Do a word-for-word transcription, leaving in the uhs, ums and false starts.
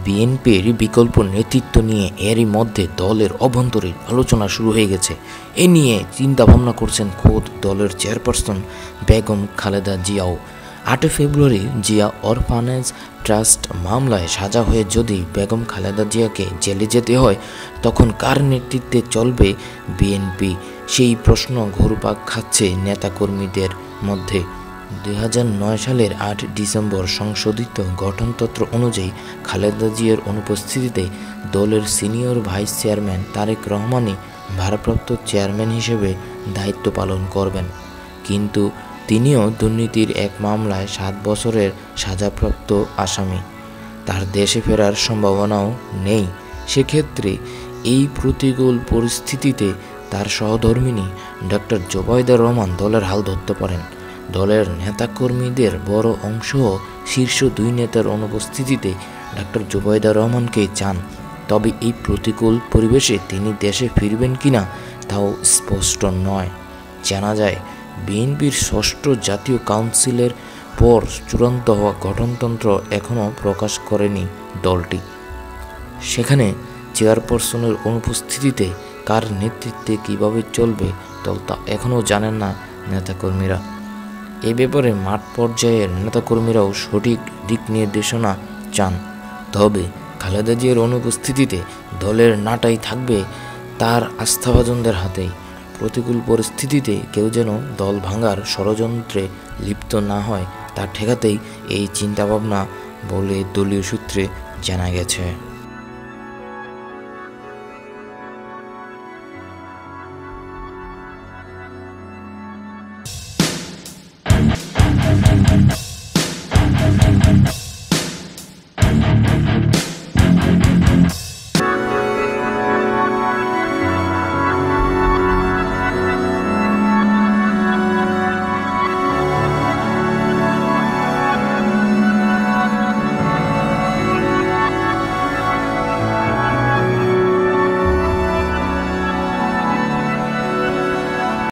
বিএনপির বিকল্প নেতৃত্ব নিয়ে এরই মধ্যে দলের অভ্যন্তরীণ আলোচনা শুরু হয়ে গেছে। এ নিয়ে চিন্তাভাবনা করছেন খোদ দলের চেয়ারপারসন বেগম খালেদা জিয়াও। আটই ফেব্রুয়ারি জিয়া অরফানেজ ট্রাস্ট মামলায় সাজা হয়ে যদি বেগম খালেদা জিয়াকে জেলে যেতে হয়, তখন কার নেতৃত্বে চলবে বিএনপি? সেই প্রশ্ন ঘুরপাক খাচ্ছে নেতাকর্মীদের মধ্যে। দুই হাজার নয় সালের আট ডিসেম্বর সংশোধিত গঠনতন্ত্র অনুযায়ী খালেদা জিয়ার অনুপস্থিতিতে দলের সিনিয়র ভাইস চেয়ারম্যান তারেক রহমানই ভারপ্রাপ্ত চেয়ারম্যান হিসেবে দায়িত্ব পালন করবেন। কিন্তু তিনিও দুর্নীতির এক মামলায় সাত বছরের সাজাপ্রাপ্ত আসামি। তার দেশে ফেরার সম্ভাবনাও নেই। সেক্ষেত্রে এই প্রতিকূল পরিস্থিতিতে তার সহধর্মিণী ডক্টর জোবাইদা রহমান দলের হাল ধরতে পারেন। দলের নেতাকর্মীদের বড় অংশ শীর্ষ দুই নেতার অনুপস্থিতিতে ডক্টর জোবাইদা রহমানকেই চান। তবে এই প্রতিকূল পরিবেশে তিনি দেশে ফিরবেন কিনা তাও স্পষ্ট নয়। জানা যায়, বিএনপির ষষ্ঠ জাতীয় কাউন্সিলের পর চূড়ান্ত হওয়া গঠনতন্ত্র এখনও প্রকাশ করেনি দলটি। সেখানে চেয়ারপারসনের অনুপস্থিতিতে কার নেতৃত্বে কিভাবে চলবে দল তা এখনও জানেন না নেতাকর্মীরা। এ ব্যাপারে মাঠ পর্যায়ের নেতাকর্মীরাও সঠিক দিক নির্দেশনা চান। তবে খালেদা জিয়ার অনুপস্থিতিতে দলের নাটাই থাকবে তার আস্থাভাজনদের হাতেই। প্রতিকূল পরিস্থিতিতে কেউ যেন দল ভাঙার ষড়যন্ত্রে লিপ্ত না হয় তা ঠেকাতেই এই চিন্তাভাবনা বলে দলীয় সূত্রে জানা গেছে।